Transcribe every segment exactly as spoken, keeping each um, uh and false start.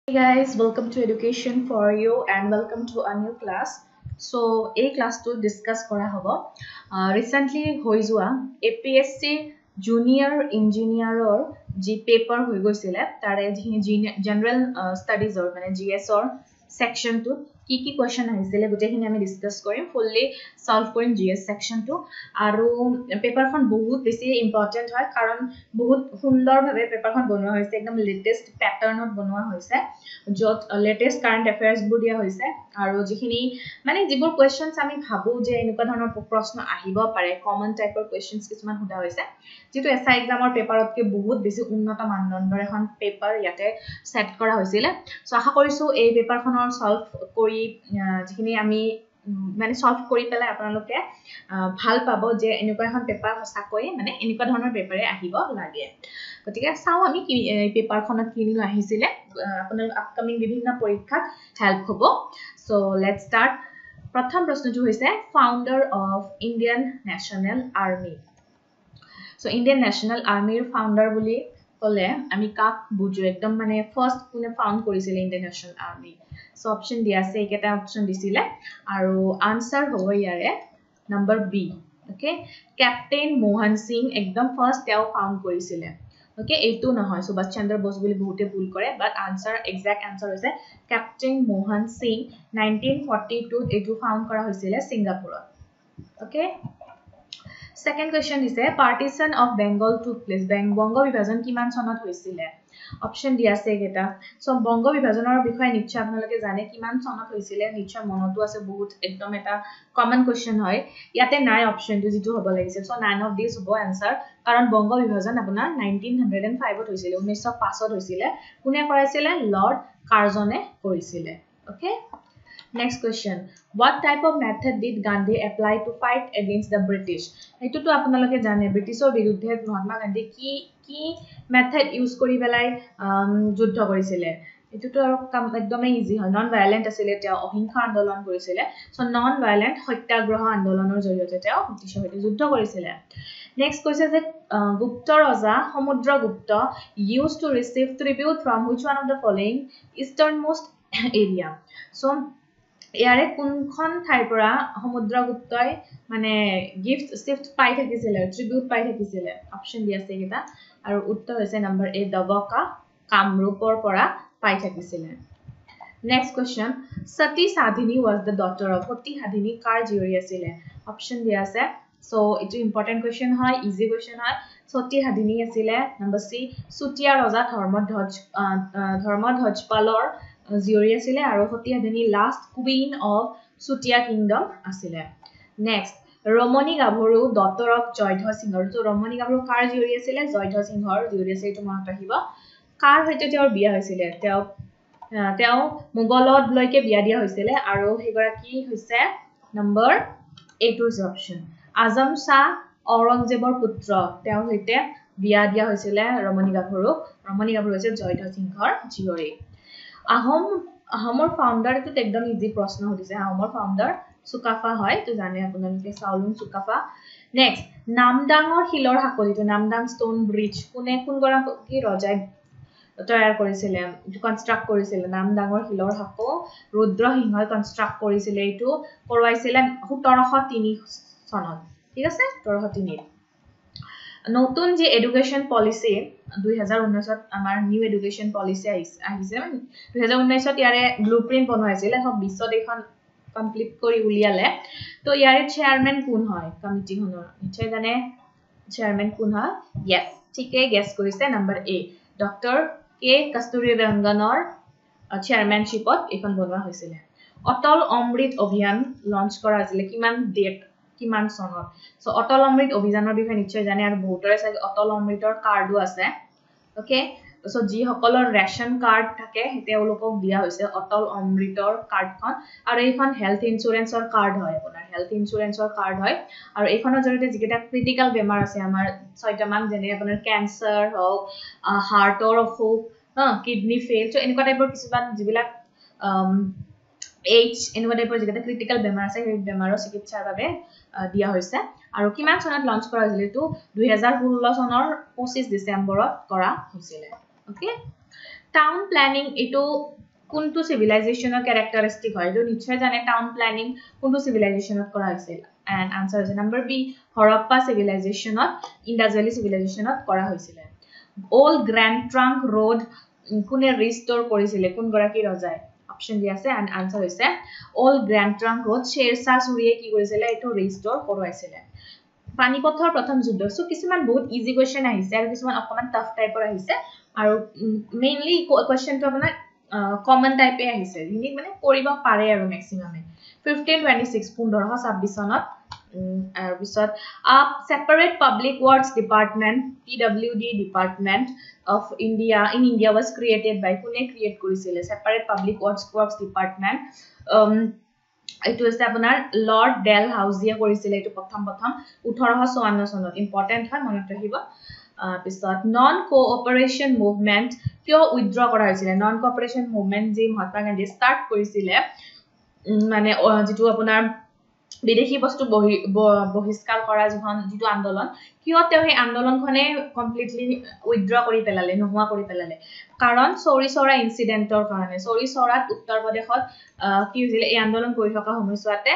Hey guys, welcome to Education for You and welcome to a new class. So, a class to discuss kora hobo. Uh, recently, hoi jua A P S C Junior Engineer or G paper hoi goisile. Tare General uh, Studies or mane G S or section two. কি কি question আহিছিলে গোটেইখিনি আমি discuss কৰিম fully solve কৰিম GS section two আৰু পেপাৰখন বহুত বেছি ইম্পৰ্টেন্ট হয় কাৰণ বহুত সুন্দৰভাৱে পেপাৰখন বনোৱা হৈছে একদম লেটেস্ট প্যাটাৰ্নত বনোৱা হৈছে যত লেটেস্ট কারেন্ট এফেয়ার্স বোৰ দিয়া হৈছে আৰু যিখিনি মানে যিবোৰ কোয়েশ্চনস আমি ভাবো যে এনেকুৱা ধৰণৰ প্ৰশ্ন আহিব পাৰে কমন টাইপৰ কোয়েশ্চনস কিছুমান হোদা হৈছে যেটো এসআই এক্সামৰ পেপাৰতকে বহুত বেছি উন্নত মানদণ্ডৰ এখন পেপাৰ ইয়াতে সেট কৰা হৈছিল সো আশা কৰিছো এই পেপাৰখনৰ সলভ কৰি যিখিনি আমি মানে সলভ কৰি পেলাই আপোনালোকে ভাল পাব যে এনেকুৱা এখন পেপাৰ হসাকৈ মানে এনেকুৱা ধৰণৰ পেপাৰে আহিব লাগে গতিকে চাও আমি কি পেপাৰখনত কিনো আহিছিলে আপোনালোক আপকামিং বিভিন্ন পৰীক্ষাত হেল্প হ'ব সো লেটস স্টার্ট প্ৰথম প্ৰশ্নটো হৈছে founder of Indian National Army so Indian National আৰ্মিৰ ফাউন্ডাৰ বুলি কলে আমি কাক বুজো একদম মানে ফাৰ্স্ট কোনে ফাউন্ড কৰিছিল Indian National Army so option দিয়া আছে একেটা অপশন দিছিলে আৰু আনসার হ'ব ইয়াৰে number B okay captain Mohan Singh একদম ফার্স্ট তেও ফাউন্ড কৰিছিল ওকে এইটো নহয় সুভাষ চন্দ্ৰ বোস বুলি বহুতে ভুল কৰে বাট আনসার এক্সাক্ট আনসার হৈছে captain Mohan Singh nineteen forty two এইটো ফাউন্ড কৰা হৈছিল সিঙ্গাপুৰত okay Second question is a partition of Bengal took place. Bongo বিভাজন কিমান চনত হৈছিল অপশন দিয়া আছে এটা সো বঙ্গ বিভাজনৰ বিষয়ে নিশ্চয় আপোনালোকে জানে কিমান চনত হৈছিল নিশ্চয় মনতো আছে বহুত একদম এটা কমন কোশ্চেন হয় ইয়াতে নাই অপশনটো যেটো হ'ব লাগিছিল সো নাইন অফ দিস হ'ব आंसर কাৰণ বঙ্গ বিভাজন আপোনাৰ নাইনটিন হাণ্ড্ৰেড ফাইভ ত হৈছিল উনৈশ পাঁচ ত হৈছিল কোনে কৰাইছিল লৰ্ড কাৰ্জনে কৰিছিল okay Next question. What type of method did Gandhi apply to fight against the British? এইটো তো আপোনালোকে জানে ব্ৰিটিছৰ বিৰুদ্ধে মহাত্মা গান্ধী কি কি মেথড ইউজ কৰি বেলাই যুদ্ধ কৰিছিল এটো তো একদমই ইজি হয় নন ভায়োলেন্ট আছিল তেওঁ অহিংসা আন্দোলন কৰিছিল সো নন ভায়োলেন্ট সত্যাগ্ৰহ আন্দোলনৰ জৰিয়তে তেওঁ ব্ৰিটিছৰ সৈতে যুদ্ধ কৰিছিল Next question is that uh, Gupta Raja Samudragupta used to receive tribute from which one of the following easternmost area? So ইয়াৰে কোনখন ঠাইৰ পৰা সমুদ্ৰগুপ্তই মানে গিফট শিফট পাই থাকিছিল ট্ৰিবিউট পাই থাকিছিল অপশন দি আছে এটা আৰু উত্তৰ হৈছে নম্বৰ এ দবকা কামৰূপৰ পৰা পাই থাকিছিল next question Sati Sadhini was the daughter of Sati Sadhini কাৰ জীয়ৰী আছিল অপশন দি আছে সো ইটো ইম্পৰ্টেন্ট কোৱেশ্চন হয় ইজি কোৱেশ্চন হয় সতী সাধিনী আছিল নম্বৰ সি সুটিয়া ৰজা ধৰ্মধ্বজ ধৰ্মধ্বজপালৰ জীয়ৰী আছিল আৰু Sati Sadhini last queen of Sutiya kingdom আছিল next Ramani Gabharu daughter of জয়ধ্ব সিংহ তো ৰমণী গাভৰু কাৰ জীয়ৰী আছিল জয়ধ্ব সিংহৰ জীয়ৰী আছিল এইটো মনত ৰাখিব কাৰ হৈতে তেওঁৰ বিয়া হৈছিল তেওঁ তেওঁ মোগলত লৈকে বিয়া দিয়া হৈছিল আৰু হেগৰাকী হৈছে নম্বৰ এইটো অপশন আজম শাহ ঔৰংজেবৰ পুত্ৰ তেওঁৰ হৈতে বিয়া দিয়া হৈছিল ৰমণী গাভৰু ৰমণী গাভৰু হৈছে জয়ধ্ব সিংহৰ জীয়ৰী আহোম আহোমৰ ফাউন্ডাৰ এটো একদম ইজি প্ৰশ্ন হদিছে আহোমৰ ফাউন্ডাৰ সুকাফা হয় তো জানে আপোনালোকে চাউলুং সুকাফা নেক্সট নামদাঙৰ শিলৰ হাকলিটো নামদাং ষ্টোন ব্ৰিজ কোনে কোন গৰাকী ৰজাই তৈয়াৰ কৰিছিল এটো কনস্ট্ৰাক্ট কৰিছিল নামদাঙৰ শিলৰ হাকো ৰুদ্ৰ সিংহই কনস্ট্ৰাক্ট কৰিছিল এটো কৰৱাইছিল সোতৰশ তিনি চনত ঠিক আছে সোতৰশ তিনি নতুন যে এডুকেশন পলিসি দুই হাজাৰ ঊনৈশ ত আমাৰ নিউ এডুকেশন পলিসি আহিছে দুই হাজাৰ ঊনৈশ ত ইয়াৰে ব্লুপ্ৰিন্ট বনাইছিল সব বিশ্বত এখন কমপ্লিট কৰি উলিয়ালে তো ইয়াৰে চেয়াৰম্যান কোন হয় কমিটিখনৰ নিশ্চয় জানে চেয়াৰম্যান কোন হয় यस ঠিকই গেস কৰিছে নম্বৰ এ ডক্টৰ কে কস্তুৰী ৰংগনৰ চেয়াৰম্যানশিপত এখন বনোৱা হৈছিল অটল অমৃত অভিযান লঞ্চ কৰা হৈছিল কিমান ডেট কিমান চনত সো অটল অমৃত অভিযানৰ বিষয়ে নিশ্চয় জানে আৰু বহুতৰে চাগে অটল অমৃতৰ কাৰ্ডও আছে ওকে সো যি সকলৰ ৰেশন কাৰ্ড থাকে তেওঁলোকক দিয়া হৈছে অটল অমৃতৰ কাৰ্ডখন আৰু এইখন হেলথ ইন্সুৰেন্সৰ কাৰ্ড হয় আপোনাৰ হেলথ ইন্সুৰেন্সৰ কাৰ্ড হয় আৰু এইখনৰ জৰিয়তে যিকেইটা ক্ৰিটিক্যাল বেমাৰ আছে আমাৰ ছয়টা মান যেনে আপোনাৰ ক্যান্সাৰ হওক হাৰ্টৰ অসুখ কিডনি ফেইল সো এনেকুৱা টাইপৰ কিছুমান যিবিলাক এইচ এনেকুৱা টাইপৰ যিকেইটা ক্ৰিটিক্যাল বেমাৰ আছে সেই বেমাৰৰ চিকিৎসাৰ বাবে দিয়া হৈছে আৰু কিমান চনত লঞ্চ কৰা হৈছিল এটো দুই হাজাৰ ষোল্ল চনৰ পঁচিছ ডিসেম্বৰত কৰা হৈছিল ওকে টাউন প্ল্যানিং এটো কোনটো সিভিলাইজেশনৰ ক্যারেক্টারিস্টিক হয় এটো নিশ্চয় জানে টাউন প্ল্যানিং কোনটো সিভিলাইজেশনত কৰা হৈছিল and answer is number B Harappa সিভিলাইজেশনত ইন্দাস ভ্যালি সিভিলাইজেশনত কৰা হৈছিল old grand trunk road কোনে ৰিস্টোৰ কৰিছিল কোন গৰাকী ৰজাই অপশন দি আছে and answer হৈছে old grand trunk road শেৰশাহ সূৰীয়ে কি কৰিছিল এটো ৰিস্টোৰ কৰাইছিল পানিপথৰ প্ৰথম যুদ্ধ সো কিছুমান বহুত ইজি কোৱেশ্চন আহিছে আৰু কিছুমান অকমান টাফ টাইপৰ আহিছে আৰু মেইনলি কোৱেশ্চনটো আপোনাৰ কমন টাইপে আহিছে ইনি মানে কৰিব পাৰে আৰু ম্যাক্সিমামে fifteen twenty-six fifteen twenty-six চনত আৰু পিছত a separate public works department P W D department of India in India was created by কোনে ক্ৰিয়েট কৰিছিল separate public works works department um এটো আছে আপোনাৰ লৰ্ড ডেল হাউজিয়া কৰিছিল এটো প্ৰথম প্ৰথম eighteen fifty-four চনত ইম্পৰ্টেন্ট হয় মনত ৰাখিব পিছত নন কোঅপাৰেশন মুভমেন্ট কিয় উইথড্ৰ কৰা হৈছিল নন কোঅপাৰেশন মুভমেন্ট যে মহাত্মা গান্ধী স্টাৰ্ট কৰিছিল মানে যেটো আপোনাৰ বিদেশী বস্তু বহিষ্কাৰ কৰা যখন যেটো আন্দোলন কিয় তেওঁ এই আন্দোলনখনে কমপ্লিটলি উইথড্ৰ কৰি পেলালে নোহোৱা কৰি পেলালে কাৰণ চৌৰি চৌৰা ইনসিডেন্টৰ কাৰণে চৌৰি চৌৰাত উত্তৰ প্ৰদেশত কি হৈছিল এই আন্দোলন কৰি থকা সময়ছোৱাতে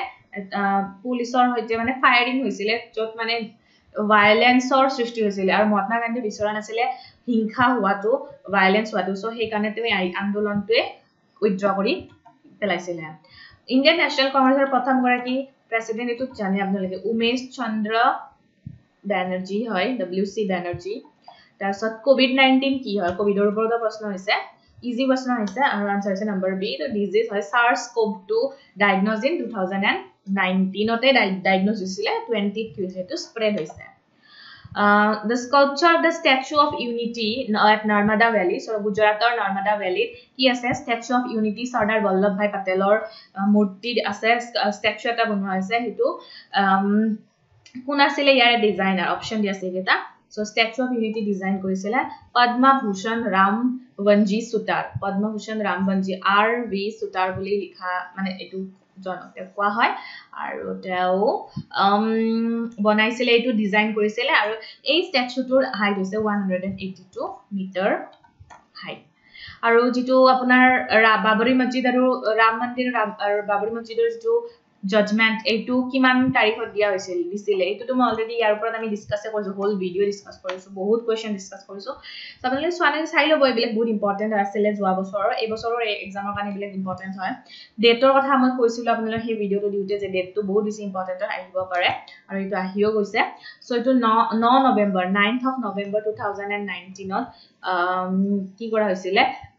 পুলিচৰ হৈতে মানে ফায়াৰিং হৈছিল যত মানে ভায়োলেন্সৰ সৃষ্টি হৈছিল আৰু মহাত্মা গান্ধী বিচৰা নাছিলে হিংসা হোৱাটো ভায়োলেন্স হোৱাটো সো সেই কাৰণে তেওঁ এই আন্দোলনটোৱে উইথড্ৰ কৰি পেলাইছিল ইন্ডিয়ান ন্যাশনাল কংগ্ৰেছৰ প্ৰথম গৰাকী প্ৰেসিডেন্ট এটো জানে আপোনালোকে উমেশ চন্দ্ৰ ব্যানাৰ্জী হয় W C ব্যানাৰ্জী তাৰছত কোভিড nineteen কি হয় কোভিডৰ ওপৰত প্ৰশ্ন হৈছে ইজি প্ৰশ্ন হৈছে আৰু আনসাৰ হৈছে নম্বৰ বি তো ডিজিজ হয় SARS CoV two diagnose in twenty nineteen ওতে ডায়াগনোজ হৈছিল twenty কি হৈছে তো স্প্ৰেড হৈছে Uh, the sculpture of the Statue of Unity at Narmada Valley, so Gujarat or Narmada Valley, he has a Statue of Unity, Sardar Vallabhbhai Patelor uh, Murti assess uh, statue eta banwa ase hetu um kuna sile yare designer option dia ase eta so Statue of Unity design korisila Padma Bhushan Ram Vanji Sutar Padma Bhushan Ram Vanji R V Sutar boli likha mane etu জনক কোৱা হয় আৰু তেও um বনাইছিলে এটো design কৰিছিলে আৰু এই স্ট্যাচুটোৰ হাইট হৈছে one hundred eighty-two metre height আৰু যেটো আপোনাৰ বাবৰি মছজিদ আৰু ৰাম মন্দিৰ আৰু বাবৰি মছজিদৰ যেটো জাজমেন্ট এটো কিমান তাৰিখত দিয়া হৈছিল দিছিল এটো তো মই অলৰেডি ইয়াৰ ওপৰত আমি ডিসকাস কৰিছো হোল ভিডিও ডিসকাস কৰিছো বহুত কোৱেশ্চন ডিসকাস কৰিছো সো আপোনালোকে সোৱানে চাই লব এইবিলাক বহুত ইম্পৰ্টেন্ট আছিল যোৱা বছৰৰ এই বছৰৰ এক্সামৰ কাৰণে এইবিলাক ইম্পৰ্টেন্ট হয় ডেটৰ কথা মই কৈছিলো আপোনালোকে সেই ভিডিওটো দিওতে যে ডেটটো বহুত বেছি ইম্পৰ্টেন্ট আহিব পাৰে আৰু এটো আহিও গৈছে সো এটো nine November ninth of November twenty nineteen ত কি কৰা হৈছিল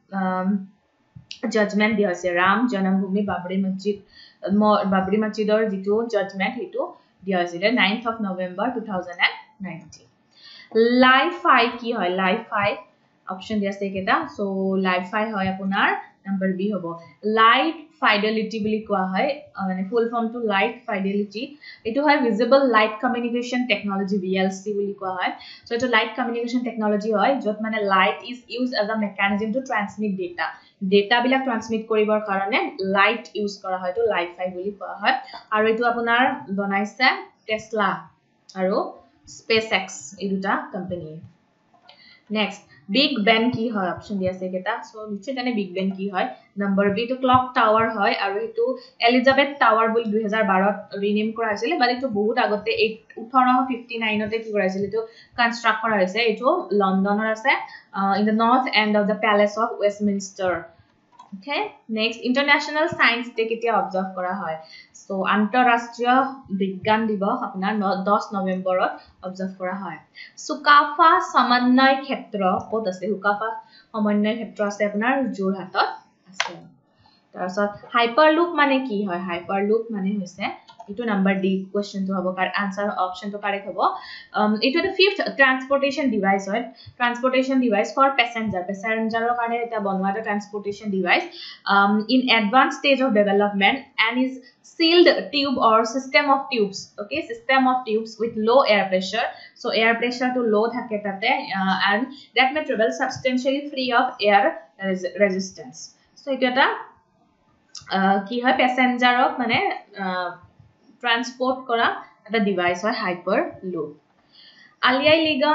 জাজমেন্ট দিয়া হৈছে ৰাম জন্মভূমি বাবৰি মছজিদ বাবৰি মছজিদৰ যেটো জাজমেন্ট হেতু দিয়া হৈছিল ninth of November twenty nineteen LiFi কি হয় লাইভ ফাই অপশন দিয়া আছে কেটা সো লাইভ ফাই হয় আপোনাৰ নম্বৰ বি হ'ব লাইট ফাইডেলিটি বুলি কোৱা হয় মানে full form to light fidelity এটো হয় visible light communication technology V L C বুলি কোৱা হয় সো এটো লাইট কমিউনিকেশন টেকনলজি হয় যত মানে light is used as a mechanism to transmit data data বিলাক ট্ৰান্সমিট কৰিবৰ কাৰণে লাইট ইউজ কৰা হয় তো লাইট ফাই বুলি কোৱা হয় আৰু এটো আপোনাৰ বনাইছে টেসলা আৰু SpaceX এই দুটা কোম্পানী নেক্সট বিগ বেন কি হয় অপশন দিয়া আছে কেটা সো নিচে জানে বিগ বেন কি হয় নম্বৰ বি তো ক্লক টাৱাৰ হয় আৰু এটো এলিজাবেথ টাৱাৰ বুলি twenty twelve ত ৰিনেম কৰা হৈছিল বাট এটো বহুত আগতে eighteen fifty-nine তে কি কৰাইছিল এটো কনস্ট্ৰাক্ট কৰা হৈছে এটো লণ্ডনৰ আছে in the north end of the palace of Westminster Okay, next international science day কেতিয়া অবজার্ভ কৰা হয় সো আন্তঃৰাষ্ট্ৰীয় বিজ্ঞান দিৱস আপোনাৰ ten নৱেম্বৰত অবজার্ভ কৰা হয় সুকাফা সমন্বয় ক্ষেত্ৰ ক'ত আছে সুকাফা সমন্বয় ক্ষেত্ৰ আছে আপোনাৰ যোৰহাটত আছে তাৰছত হাইপাৰলুপ মানে কি হয় হাইপাৰলুপ মানে হৈছে এটো নাম্বার ডি কোৱেশ্চন তো হ'ব কাৰ আনসার অপশন তো কারেক্ট হ'ব এটো এটা ফিফথ ট্ৰান্সপোৰ্টেশন ডিভাইস হয় ট্ৰান্সপোৰ্টেশন ডিভাইস ফৰ প্যাসেঞ্জাৰ প্যাসেঞ্জাৰৰ কাৰণে এটা বনোৱা এটা transportation device in advance stage of development and is sealed tube or system of tubes okay system of tubes with low air pressure so air pressure to low thake tate uh, and that may travel substantially free of air res resistance so eta ta uh, ki hoy passenger ok mane uh, transport kora eta device hoy hyper loop Aliai Ligong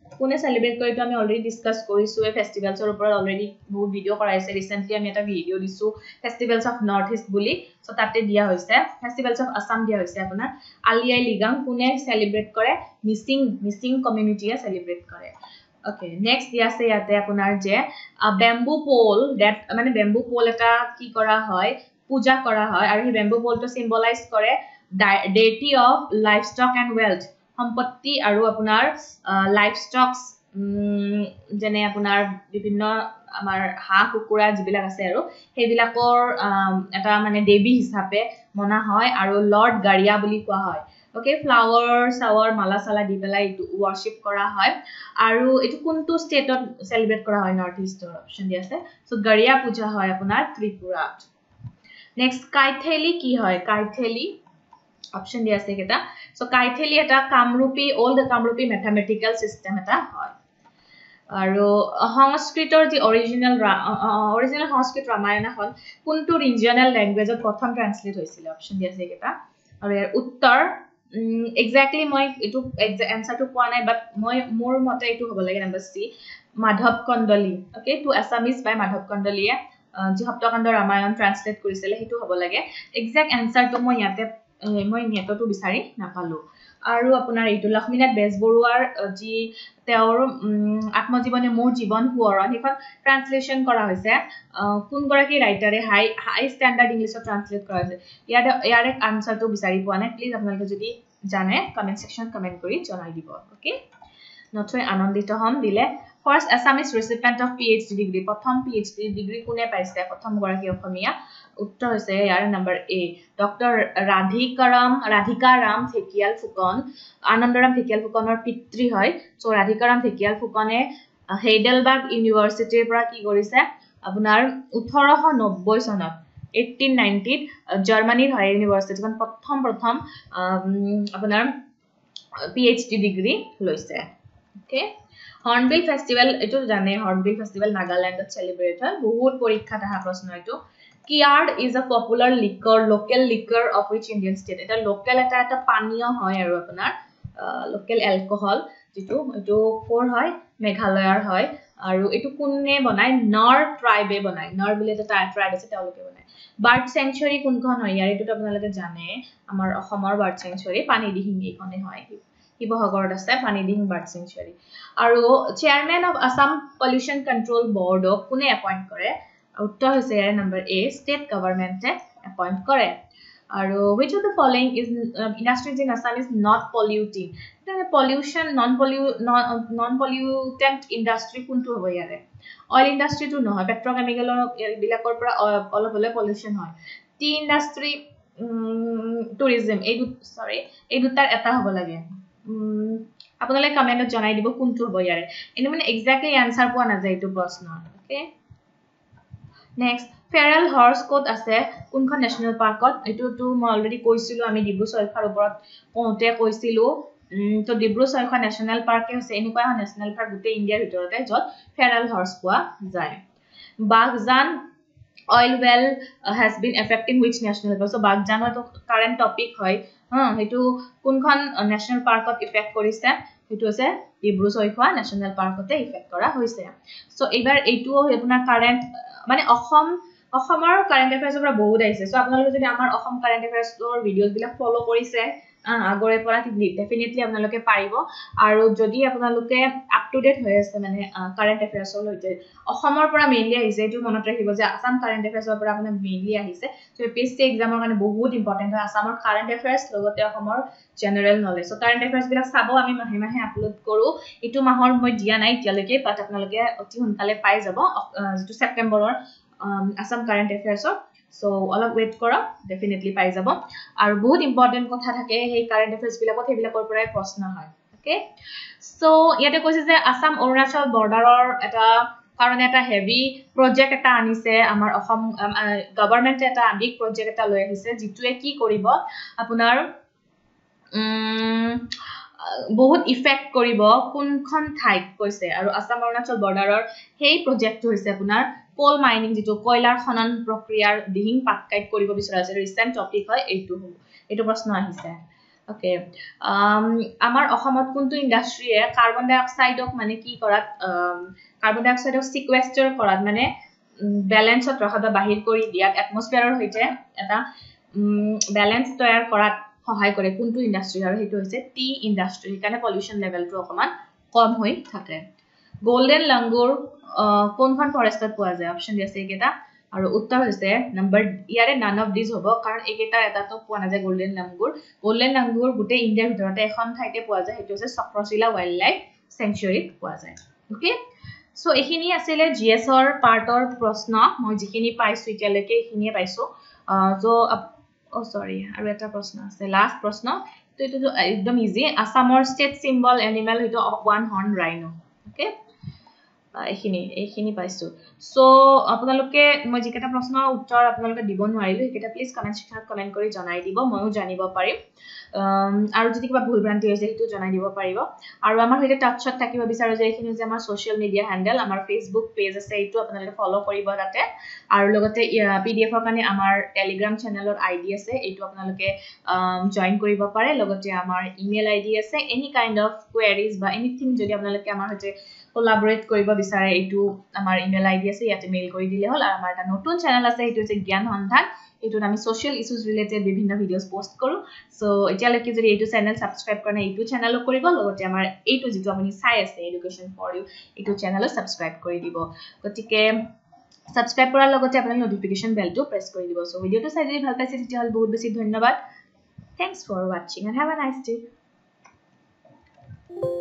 কোনে celebrate কৰে তো আমি already discuss কৰিছো এই ফেষ্টিভেলছৰ ওপৰত already বহুত video কৰাইছে recently আমি এটা ভিডিও দিছো ফেষ্টিভেলছ অফ নৰ্থ ইষ্ট বুলি সো তাতে দিয়া হৈছে ফেষ্টিভেলছ অফ আসাম দিয়া হৈছে আপোনাৰ আলি আই লিগাং কোনে সেলিব্ৰেট কৰে মিছিং মিছিং কমিউনিটিয়ে সেলিব্ৰেট কৰে Okay, next দিয়া আছে ইয়াতে আপোনাৰ যে ব্যাম্বু পোল দ্যাট মানে ব্যাম্বু পোল এটা কি কৰা হয় পূজা কৰা হয় আৰু এই ব্যাম্বু পোলটো সিম্বলাইজ কৰে deity of livestock and wealth সম্পত্তি আৰু আপোনাৰ লাইভষ্টকস যেনে আপোনাৰ বিভিন্ন আমাৰ হাঁহ কুকুৰা যিবিলাক আছে আৰু সেইবিলাকৰ এটা মানে দেৱী হিচাপে মনা হয় আৰু লৰ্ড গাৰিয়া বুলি কোৱা হয় Okay, flowers, our mala sala di belai to worship kora hai. Aru itu kuntu state of celebrate kora hai northeast option dia se. So Garia puja hai apunar Tripura. Next Kaitheli ki hai Kaitheli option dia se kita. So Kaitheli eta Kamrupi all the Kamrupi mathematical system eta hai. Aru Sanskritor the original uh, original Sanskrit Ramayana hon kuntu regional language of prothom translate hoisile option dia se kita. Aru Uttar Mm, exactly মই এটো answer to পোৱা নাই but মই মোৰ মতে এটো হ'ব লাগে number C Madhav Kandali okay to Assamese by Madhav কন্দলিয়ে যি সপ্তকাণ্ড ৰামায়ণ ট্ৰান্সলেট কৰিছিল হেতু হ'ব লাগে exact answer to মই ইয়াতে মই নেটটো বিচাৰি নাপালো আৰু আপোনাৰ এইটো লক্ষ্মীনাথ বেজবৰুৱাৰ যি তেওঁৰ আত্মজীৱনী মোৰ জীৱন সোঁৱৰণ হেখন ট্ৰান্সলেচন কৰা হৈছে কোন গৰাকী ৰাইটাৰে হাই হাই স্ট্যান্ডার্ড ইংলিশত ট্রান্সলেট কৰা হৈছে ইয়াৰ ইয়াৰ আনসাৰটো বিচাৰি পোৱা নাই প্লিজ আপোনালোকে যদি জানে কমেন্ট সেকশন কমেন্ট কৰি জনাই দিব ওকে নথৈ আনন্দিত হম দিলে first Assamese recipient of PhD degree প্ৰথম পিএইচডি ডিগ্ৰী কোনে পাইছে প্ৰথম গৰাকী অসমীয়া উত্তৰ হৈছে ইয়াৰ নম্বৰ এ ডক্টৰ ৰাধিকাৰাম ৰাধিকাৰাম থেকিয়াল ফুকন আনন্দৰাম থেকিয়াল ফুকনৰ পিতৃ হয় সো ৰাধিকাৰাম থেকিয়াল ফুকনে হেইডেলবাৰ্গ ইউনিভাৰ্সিটিৰ পৰা কি কৰিছে আপোনাৰ ওঠৰশ নব্বৈ চনত eighteen ninety জাৰ্মানীৰ হয় ইউনিভাৰ্সিটিখন প্ৰথম প্ৰথম আপোনাৰ পিএইচডি ডিগ্ৰী লৈছে ওকে হৰ্নবিল ফেষ্টিভেল এটো জানে হৰ্নবিল ফেষ্টিভেল নাগাল্যান্ডত সেলিব্ৰেট হয় বহুত পৰীক্ষাত আহা প্ৰশ্ন এটো Kiard is a popular liquor local liquor of which Indian state এটা লোকাল এটা এটা পানীয় হয় আৰু আপোনাৰ লোকাল অ্যালকোহল যেটো এটো ফৰ হয় মেঘালয়ৰ হয় আৰু এটো কোনে বনাই নর ট্রাইবে বনাই নর বুলি এটা ট্রাইব আছে তেওঁলোকে বনাই বাৰ্ড সেঞ্চুৰী কোনখন হয় ইয়াৰ এটো আপোনালোকে জানে আমাৰ অসমৰ বাৰ্ড সেঞ্চুৰী পানীদিহিং এইখনে হয় শিৱসাগৰত আছে পানীদিহিং বাৰ্ড সেঞ্চুৰী আৰু chairman of Assam pollution control board কোনে এপইন্ট কৰে উত্তৰ হৈছে ইয়াৰ নম্বৰ এ ষ্টেট গভৰ্ণমেণ্টে এপইন্ট কৰে আৰু which of the following is uh, industries in Assam is not polluting then pollution non pollu non pollutant industry কোনটো হ'ব ইয়াৰে oil industry টো নহয় পেট্ৰোকেমিকেল বিলাকৰ পৰা অলপ হলে পলিউশন হয় টি ইন্ডাষ্ট্ৰি টুৰিজম এই সৰি এই দুটাৰ এটা হ'ব লাগে আপোনালোকে কমেন্টত জনাই দিব কোনটো হ'ব ইয়াৰে এনে মানে এক্স্যাক্টলি আনসাৰ পোৱা নাযায় এইটো প্ৰশ্নৰ okay Next, feral horse coat আছে কোনখন ন্যাশনাল পাৰ্কত এটো তো মই অলৰেডি কৈছিলো আমি ডিব্ৰু সৈখাৰ ওপৰত কোনতে কৈছিলো তো ডিব্ৰু সৈখা ন্যাশনাল পাৰ্কে হৈছে এনেকুৱা এখন ন্যাশনাল পাৰ্ক গোটেই ইণ্ডিয়াৰ ভিতৰতে যত feral horse পোৱা যায় Baghjan oil well uh, has been affecting which national park so Baghjan তো কারেন্ট টপিক হয় হ্যাঁ হেতু কোনখন ন্যাশনাল পাৰ্কত ইফেক্ট কৰিছে হেতু আছে ডিব্ৰু সৈখা ন্যাশনাল পাৰ্কতে ইফেক্ট কৰা হৈছে সো এবাৰ এইটো আপোনাৰ কারেন্ট মানে অসম অসমৰ কারেন্ট এফেয়াৰ্সৰ পৰা বহুত আহিছে সো আপোনালোকে যদি আমাৰ অসম কারেন্ট এফেয়াৰ্সৰ ভিডিওজ বিলাক ফলো কৰিছে আগৰে পৰা ডেফিনেটলি আপোনালোকে পাৰিব আৰু যদি আপোনালোকে আপ টু ডেট হৈ আছে মানে কারেন্ট এফেয়াৰ্সৰ লইতে অসমৰ পৰা মেইনলি আহিছে এটো মনত ৰাখিব যে আসাম কারেন্ট এফেয়াৰ্সৰ পৰা আপোনাৰ মেইনলি আহিছে সো এপিএসসি এক্সামৰ কাৰণে বহুত ইম্পৰ্টেন্ট হয় আসামৰ কারেন্ট এফেয়াৰ্স লগতে অসমৰ general knowledge so current affairs বিলাক চাব আমি মাহে মাহে আপলোড কৰো এটো মাহৰ মই দিয়া নাইতিয়ালৈকে বাট আপোনালোকে অতি সোনকালে পাই যাব যেটো সেপ্টেম্বৰৰ আসাম কারেন্ট এফেয়াৰ্সৰ So all of wait kora definitely পাই যাব আৰু বহুত ইম্পৰ্টেন্ট কথা থাকে এই কারেন্ট এফেয়ার্স বিলাকত হেবিলাকৰ পৰাই প্ৰশ্ন হয় ওকে সো ইয়াতে কৈছে যে আসাম অৰুণাচল বৰ্ডাৰৰ এটা কাৰণ এটা হেভি প্ৰজেক্ট এটা আনিছে আমাৰ অসম গভৰ্ণমেণ্টে এটা বিগ প্ৰজেক্ট এটা লৈ আহিছে যিটোৱে কি কৰিব আপোনাৰ বহুত ইফেক্ট কৰিব কোনখন ঠাইত কৈছে আৰু আসাম অৰুণাচল বৰ্ডাৰৰ সেই প্ৰজেক্টটো হৈছে আপোনাৰ কোল মাইনিং যেটো কয়লাৰ খনন প্ৰক্ৰিয়াৰ দিহিং পাটকাইত কৰিব বিচৰা আছে ৰিসেন্ট টপিক হয় এইটো এইটো প্ৰশ্ন আহিছে ওকে আমাৰ অসমত কোনটো ইন্ডাষ্ট্ৰীয়ে কাৰ্বন ডাই অক্সাইডক মানে কি কৰাত কাৰ্বন ডাই অক্সাইডক সিকুৱেষ্টাৰ কৰাত মানে ব্যালেন্সত ৰখাত বাহিৰ কৰি দিয়াত এটমস্ফিয়াৰৰ হৈতে এটা ব্যালেন্স তৈয়াৰ কৰাত সহায় কৰে কোনটো ইন্ডাষ্ট্ৰী আৰু হেতু হৈছে টি ইন্ডাষ্ট্ৰী কাৰণে পলিউশন লেভেলটো অকমান কম হৈ থাকে গোল্ডেন লাঙ্গুৰ কোনখন ফৰেষ্টত পোৱা যায় অপচন দি আছে এইকেইটা আৰু উত্তৰ হৈছে নম্বৰ ইয়াৰে নান অফ দিস হ'ব কাৰণ এইকেইটাৰ এটাটো পোৱা নাযায় গোল্ডেন লাঙ্গুৰ গোল্ডেন লাঙ্গুৰ গোটেই ইণ্ডিয়াৰ ভিতৰতে এখন ঠাইতে পোৱা যায় হেতু হৈছে চক্ৰশিলা ওয়াইল্ড লাইফ সেঞ্চুৰীত পোৱা যায় ওকে সো এখিনি আছিল জিএছৰ পাৰ্টৰ প্ৰশ্ন মই যিখিনি পাইছো এতিয়ালৈকে এখিনিয়ে পাইছো সো ও সৰি আৰু এটা প্ৰশ্ন আছে লাষ্ট প্ৰশ্ন তো এটো একদম ইজি আসামৰ ষ্টেট সিম্বল এনিমেল হেতু ওৱান হৰ্ন ৰাইনো ওকে এখিনি এখিনি পাইছো সো আপোনালোকে মই যিকেটা প্ৰশ্নৰ উত্তৰ আপোনালোকে দিব নোৱাৰিলো একেটা প্লিজ কমেন্ট সেকশনত কমেন্ট কৰি জনাই দিব ময়ো জানিব পাৰিম আৰু যদি কিবা ভুল ভ্ৰান্তি হৈছে হেতু জনাই দিব পাৰিব আৰু আমাৰ হেতে টাচত থাকিব বিচাৰো যে এখিনি যে আমাৰ সোশ্যাল মিডিয়া হ্যান্ডেল আমাৰ ফেসবুক পেজ আছে এটো আপোনালোকে ফলো কৰিব তাতে আৰু লগতে পিডিএফ ৰ কাৰণে আমাৰ টেলিগ্ৰাম চেনেলৰ আইডি আছে এটো আপোনালোকে জয়েন কৰিব পাৰে লগতে আমাৰ ইমেইল আইডি আছে এনি কাইন্ড অফ কোৱেৰিজ বা এনিথিং যদি আপোনালোকে আমাৰ হতে কোলাবৰেট কৰিব বিচাৰে এটো আমাৰ ইমেইল আইডি আছে ইয়াতে মেইল কৰি দিলে হল আৰু আমাৰ এটা নতুন চেনেল আছে এটো হৈছে জ্ঞান সন্ধান এটোত আমি সোশ্যাল ইস্যুজ ৰিলেটেড বিভিন্ন ভিডিওস পোষ্ট কৰো সো এতিয়ালৈকে যদি এটো চেনেল সাবস্ক্ৰাইব কৰা নাই এটো চেনেলক কৰিব লগতে আমাৰ এটো যেটো আপুনি চাই আছে এডুকেশ্যন ফৰ ইউ এটো চেনেলক সাবস্ক্ৰাইব কৰি দিব গতিকে সাবস্ক্ৰাইব কৰাৰ লগতে আপোনাৰ নোটিফিকেশন বেলটো প্ৰেছ কৰি দিব সো ভিডিওটো চাই যদি ভাল পাইছে তেতিয়া হল বহুত বেছি ধন্যবাদ thanks for watching and have a nice day